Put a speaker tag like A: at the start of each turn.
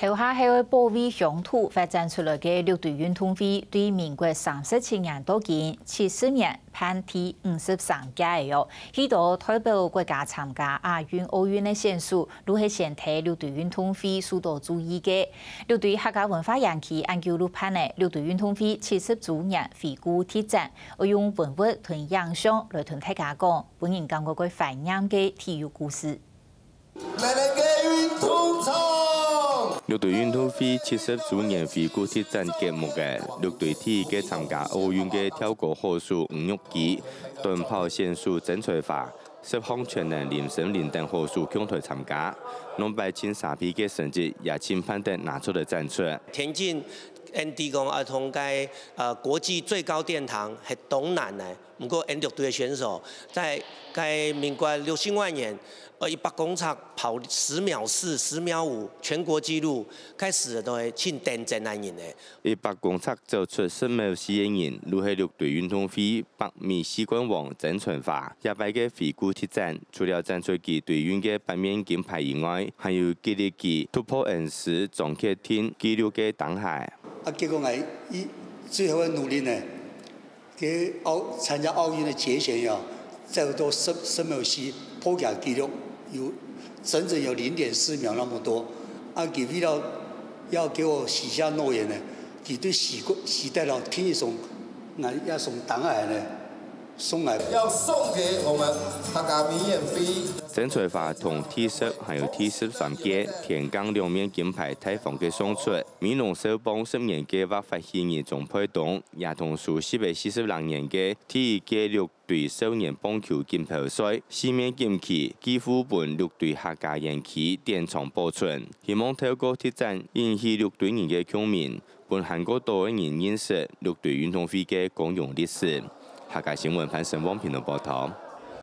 A: 头下係為保衛鄉土發展出來嘅6隊運動會，對民國37年到今74年辦第53屆嘅許多代表國家參加亞運、奧運嘅選手，都係先睇6隊運動會受到注意嘅。6隊客家文化研究研究路辦嘅6隊運動會70週年回顧特展，我用文物同影像來同大家講，本人講過個懷念嘅體育故事。
B: 6隊運動會70週年回顧特展節目嘅6隊體育嘅參加奧運嘅跳高好手吳玉基、短跑選手曾翠華、十項全能林勝麟等好手共同參加，兩百前3批嘅成績也輕攀地拿出了戰出。
C: 田徑 ND 講啊，同該國際最高殿堂係東南嘅，不過 N 6隊嘅選手在該民國60年。 100公尺跑10秒4、10秒5，全國紀錄開始都係簽訂正難人嘅。100公尺走出10秒4嘅人，如係6隊運動會100米世冠王曾春華，也擺嘅回顧特展，除了展出其隊員嘅8面金牌以外，還有激勵其突破N10總決天紀錄嘅當下。
D: 結果係以最後嘅努力呢，佢參加奧運嘅節選呀，再到10秒4破假紀錄。 有整整有0.4秒那麼多，佢為了要給我許下諾言呢，佢對時代了聽一送，要送檔案呢，送來
E: 要送給我們客家民演飛。
B: 曾翠華同體適還有體適3屆田徑2面金牌大方嘅送出，美濃首幫10年計劃發起年總配動，也同屬442年嘅體育界6隊少年棒球金牌賽4面金旗，幾乎伴6隊客家人旗典藏保存，希望透過特展引起6隊人嘅共鳴，伴韓國多人認識6隊運動會嘅功用歷史。客家新聞潘成旺評論報道。